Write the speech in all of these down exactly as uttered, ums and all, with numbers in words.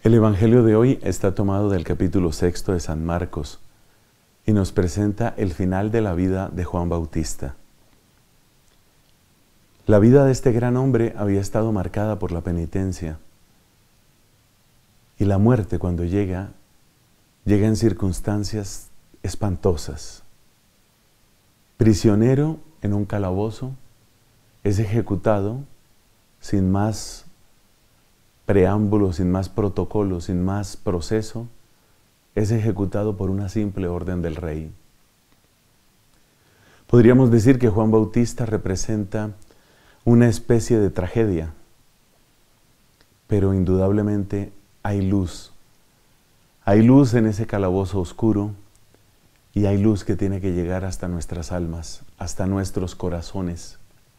El Evangelio de hoy está tomado del capítulo sexto de San Marcos y nos presenta el final de la vida de Juan Bautista. La vida de este gran hombre había estado marcada por la penitencia y la muerte, cuando llega, llega en circunstancias espantosas. Prisionero en un calabozo, es ejecutado sin más preámbulo, sin más protocolo, sin más proceso, es ejecutado por una simple orden del rey. Podríamos decir que Juan Bautista representa una especie de tragedia, pero indudablemente hay luz. Hay luz en ese calabozo oscuro y hay luz que tiene que llegar hasta nuestras almas, hasta nuestros corazones.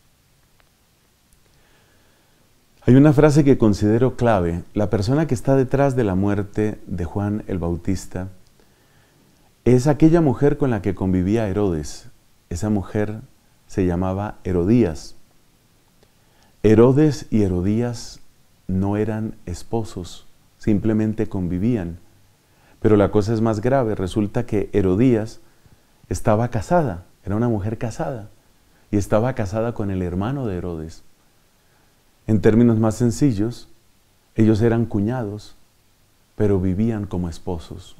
Hay una frase que considero clave. La persona que está detrás de la muerte de Juan el Bautista es aquella mujer con la que convivía Herodes. Esa mujer se llamaba Herodías. Herodes y Herodías no eran esposos, simplemente convivían. Pero la cosa es más grave. Resulta que Herodías estaba casada, era una mujer casada, y estaba casada con el hermano de Herodes. En términos más sencillos, ellos eran cuñados, pero vivían como esposos.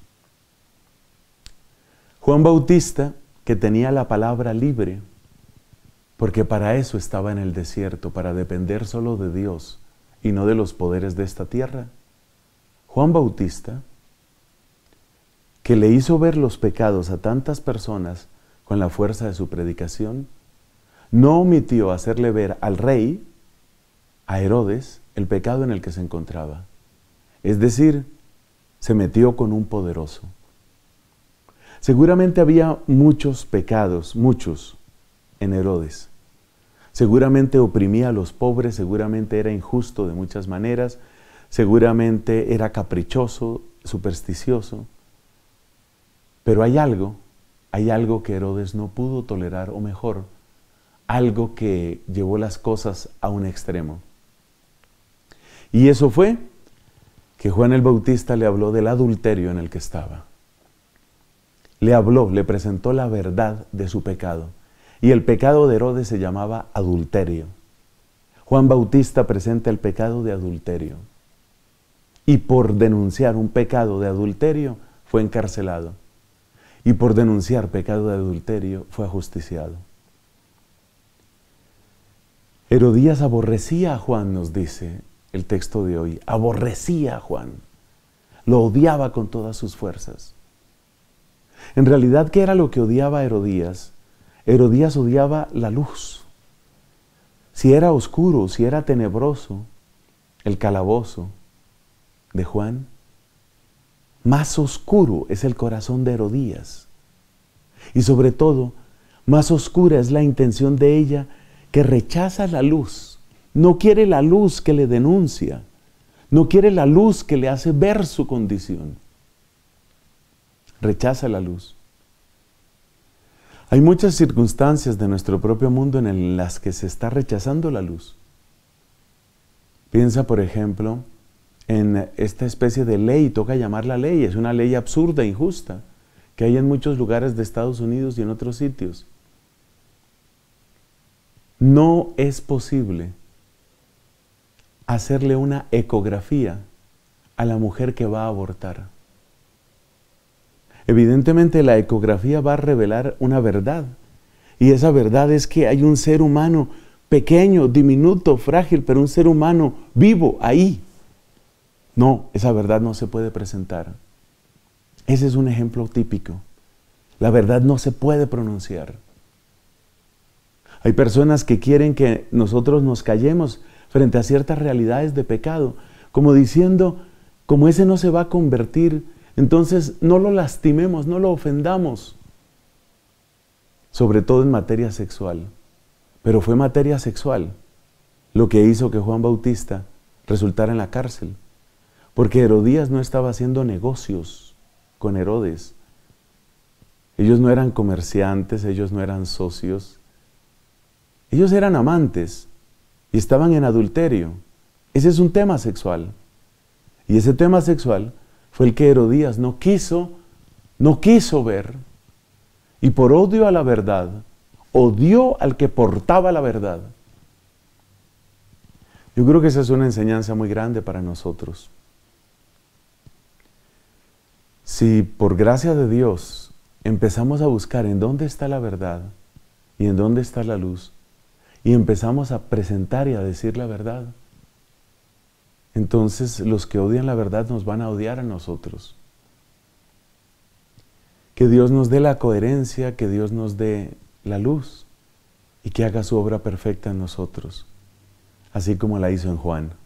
Juan Bautista, que tenía la palabra libre, porque para eso estaba en el desierto, para depender solo de Dios y no de los poderes de esta tierra. Juan Bautista, que le hizo ver los pecados a tantas personas con la fuerza de su predicación, no omitió hacerle ver al rey, a Herodes, el pecado en el que se encontraba. Es decir, se metió con un poderoso. Seguramente había muchos pecados, muchos, en Herodes. Seguramente oprimía a los pobres, seguramente era injusto de muchas maneras, seguramente era caprichoso, supersticioso. Pero hay algo, hay algo que Herodes no pudo tolerar, o mejor, algo que llevó las cosas a un extremo. Y eso fue que Juan el Bautista le habló del adulterio en el que estaba. Le habló, le presentó la verdad de su pecado. Y el pecado de Herodes se llamaba adulterio. Juan Bautista presenta el pecado de adulterio. Y por denunciar un pecado de adulterio fue encarcelado. Y por denunciar pecado de adulterio fue ajusticiado. Herodías aborrecía a Juan, nos dice el texto de hoy. Aborrecía a Juan. Lo odiaba con todas sus fuerzas. En realidad, ¿qué era lo que odiaba a Herodías? Herodías odiaba la luz. Si era oscuro, si era tenebroso el calabozo de Juan, más oscuro es el corazón de Herodías. Y sobre todo, más oscura es la intención de ella, que rechaza la luz. No quiere la luz que le denuncia. No quiere la luz que le hace ver su condición. Rechaza la luz. Hay muchas circunstancias de nuestro propio mundo en las que se está rechazando la luz. Piensa, por ejemplo, en esta especie de ley, toca llamarla ley, es una ley absurda, injusta, que hay en muchos lugares de Estados Unidos y en otros sitios. No es posible hacerle una ecografía a la mujer que va a abortar. Evidentemente la ecografía va a revelar una verdad, y esa verdad es que hay un ser humano pequeño, diminuto, frágil, pero un ser humano vivo ahí. No, esa verdad no se puede presentar. Ese es un ejemplo típico. La verdad no se puede pronunciar. Hay personas que quieren que nosotros nos callemos frente a ciertas realidades de pecado, como diciendo, como ese no se va a convertir, entonces no lo lastimemos, no lo ofendamos. Sobre todo en materia sexual. Pero fue materia sexual lo que hizo que Juan Bautista resultara en la cárcel. Porque Herodías no estaba haciendo negocios con Herodes. Ellos no eran comerciantes, ellos no eran socios. Ellos eran amantes y estaban en adulterio. Ese es un tema sexual. Y ese tema sexual fue el que Herodías no quiso, no quiso ver, y por odio a la verdad, odió al que portaba la verdad. Yo creo que esa es una enseñanza muy grande para nosotros. Si por gracia de Dios empezamos a buscar en dónde está la verdad y en dónde está la luz, y empezamos a presentar y a decir la verdad, entonces los que odian la verdad nos van a odiar a nosotros. Que Dios nos dé la coherencia, que Dios nos dé la luz y que haga su obra perfecta en nosotros, así como la hizo en Juan.